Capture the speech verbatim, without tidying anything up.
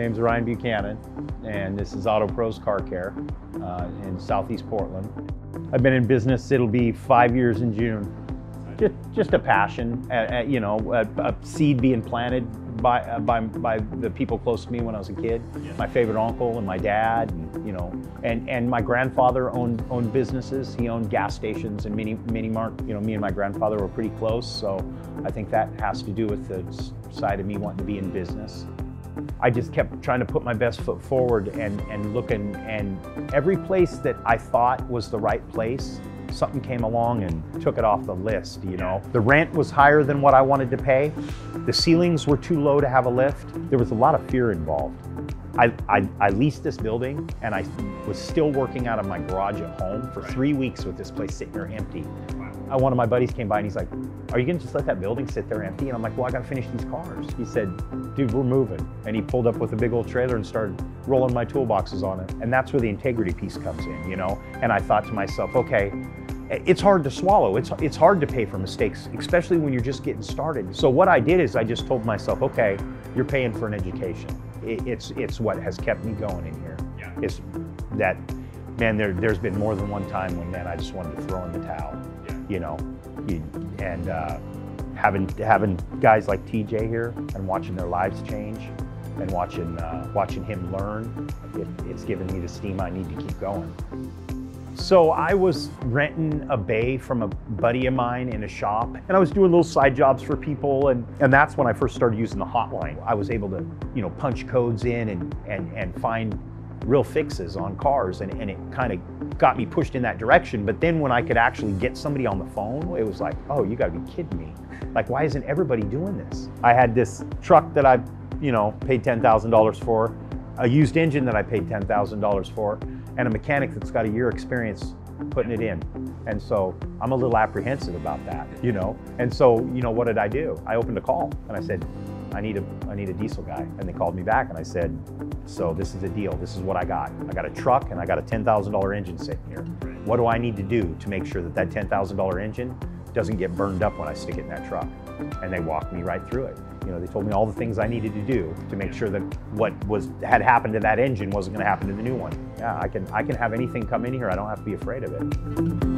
name's Ryan Buchanan, and this is Auto Pros Car Care uh, in Southeast Portland. I've been in business, it'll be five years in June. Just, just a passion, uh, uh, you know, a, a seed being planted by, uh, by, by the people close to me when I was a kid. Yeah. My favorite uncle and my dad, and, you know, and, and my grandfather owned, owned businesses. He owned gas stations and mini, mini mart. You know, me and my grandfather were pretty close, so I think that has to do with the side of me wanting to be in business. I just kept trying to put my best foot forward and, and looking, and every place that I thought was the right place, something came along and took it off the list, you know. The rent was higher than what I wanted to pay. The ceilings were too low to have a lift. There was a lot of fear involved. I, I, I leased this building, and I was still working out of my garage at home for three weeks with this place sitting there empty. Uh, one of my buddies came by and he's like, "Are you gonna just let that building sit there empty?" And I'm like, "Well, I gotta finish these cars." He said, "Dude, we're moving." And he pulled up with a big old trailer and started rolling my toolboxes on it. And that's where the integrity piece comes in, you know? And I thought to myself, okay, it's hard to swallow. It's, it's hard to pay for mistakes, especially when you're just getting started. So what I did is I just told myself, okay, you're paying for an education. It, it's, it's what has kept me going in here. Yeah. Is that, man, there, there's been more than one time when, man, I just wanted to throw in the towel. Yeah. You know, you, and uh, having having guys like T J here and watching their lives change, and watching uh, watching him learn, it, it's given me the steam I need to keep going. So I was renting a bay from a buddy of mine in a shop, and I was doing little side jobs for people, and, and that's when I first started using the hotline. I was able to, you know, punch codes in and, and, and find real fixes on cars, and, and it kind of got me pushed in that direction. But then when I could actually get somebody on the phone, it was like, oh, you gotta be kidding me. Like, why isn't everybody doing this? I had this truck that I, you know, paid ten thousand dollars for, a used engine that I paid ten thousand dollars for, and a mechanic that's got a year experience putting it in. And so I'm a little apprehensive about that, you know? And so, you know, what did I do? I opened a call and I said, I need a, I need a diesel guy. And they called me back and I said, so this is the deal. This is what I got. I got a truck and I got a ten thousand dollar engine sitting here. What do I need to do to make sure that that ten thousand dollar engine doesn't get burned up when I stick it in that truck? And they walked me right through it. You know, they told me all the things I needed to do to make sure that what was had happened to that engine wasn't going to happen to the new one. Yeah, I can, I can have anything come in here. I don't have to be afraid of it.